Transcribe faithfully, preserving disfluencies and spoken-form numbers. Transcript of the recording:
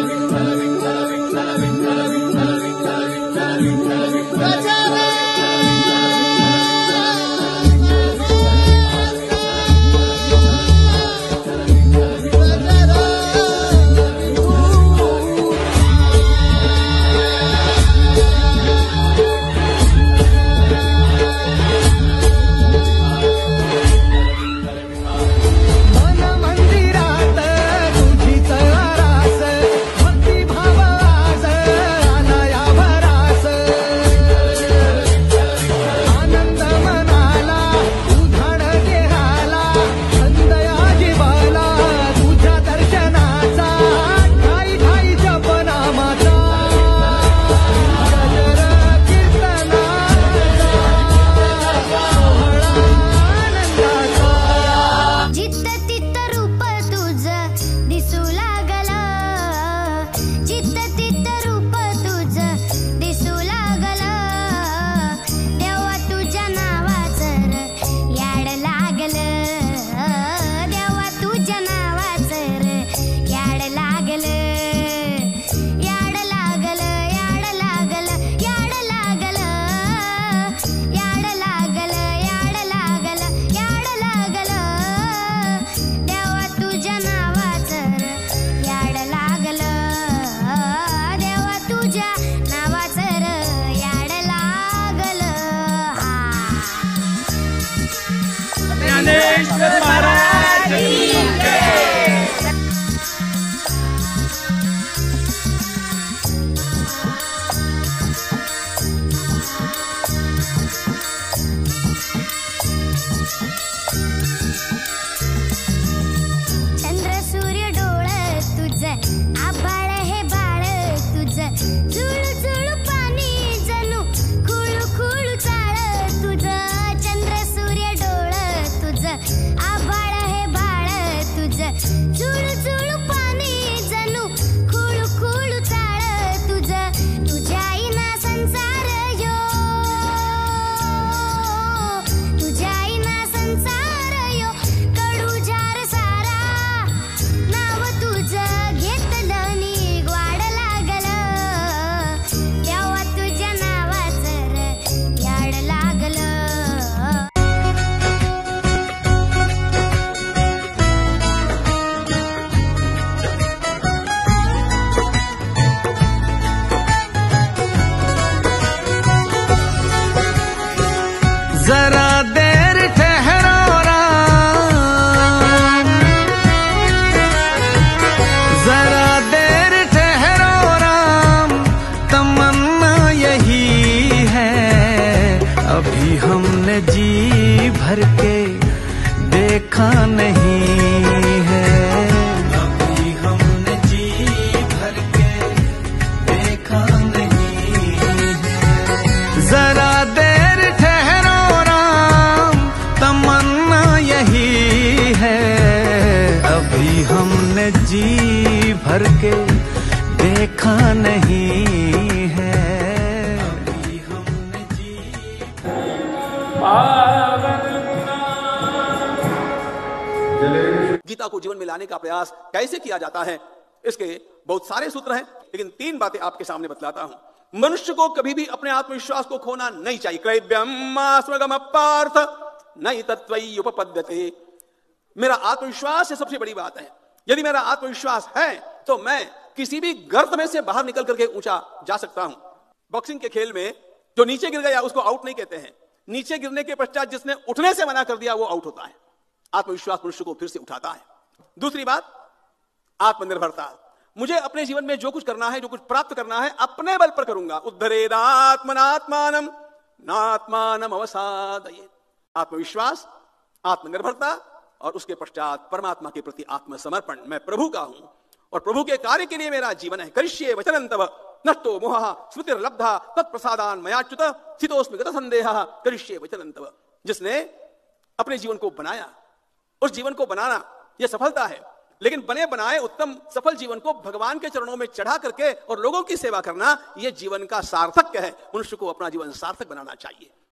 जरा देर ठहरो राम, जरा देर ठहरो राम, तमन्ना यही है। अभी हमने जी भर के देखा नहीं है, अभी हमने जी भर के देखा नहीं है। जरा देर ठहरो राम, तमन्ना यही है। अभी हमने जी भर के देखा नहीं है, अभी हमने जी गीता को जीवन में लाने का प्रयास कैसे किया जाता है, इसके बहुत सारे सूत्र हैं, लेकिन तीन बातें आपके सामने बतलाता हूं। मनुष्य को कभी भी अपने आत्मविश्वास को खोना नहीं चाहिए। क्रैव्यम पार्थ नहीं तत्वयि उपपद्यते। मेरा आत्मविश्वास है सबसे बड़ी बात है। यदि मेरा आत्मविश्वास है तो मैं किसी भी गर्त में से बाहर निकल करके ऊंचा जा सकता हूं। बॉक्सिंग के खेल में जो नीचे गिर गया उसको आउट नहीं कहते हैं, नीचे गिरने के पश्चात जिसने उठने से मना कर दिया वो आउट होता है। आत्मविश्वास मनुष्य को फिर से उठाता है। दूसरी बात, आत्मनिर्भरता। मुझे अपने जीवन में जो कुछ करना है, जो कुछ प्राप्त करना है, अपने बल पर करूंगा। उद्धरेदात्मनात्मानम नात्मानम अवसादयेत्। आत्मविश्वास, आत्मनिर्भरता और उसके पश्चात परमात्मा के प्रति आत्मसमर्पण। मैं प्रभु का हूं और प्रभु के कार्य के लिए मेरा जीवन है। करिष्ये वचनं तव नष्टो मोहः स्मृतिर्लब्धा तत्प्रसादान् मयाच्युत स्थितोऽस्मि गत संदेहः करिष्ये वचनं तव। जिसने अपने जीवन को बनाया, उस जीवन को बनाना यह सफलता है, लेकिन बने बनाए उत्तम सफल जीवन को भगवान के चरणों में चढ़ा करके और लोगों की सेवा करना यह जीवन का सार्थक है। मनुष्य को अपना जीवन सार्थक बनाना चाहिए।